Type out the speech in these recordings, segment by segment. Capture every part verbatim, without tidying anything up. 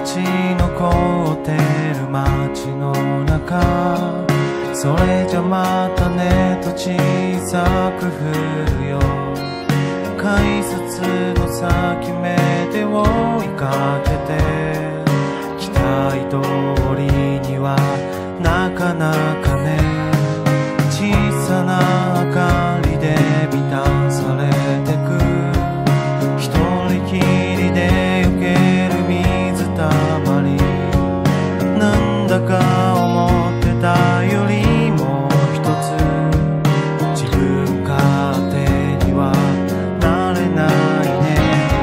ち残ってる街の中、それじゃまたねと小さく降るよ。改札の先目で追いかけて、期待通りにはなかなかね、小さな明かりで満たされてく、一人きりで避ける水たまり、なんだか思ってたよりも一つ自分勝手にはなれないね。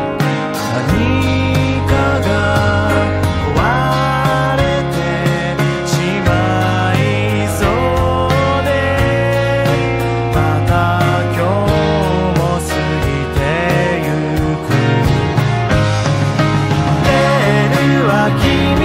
何かが壊れてしまいそうで、また今日も過ぎてゆく。レールは君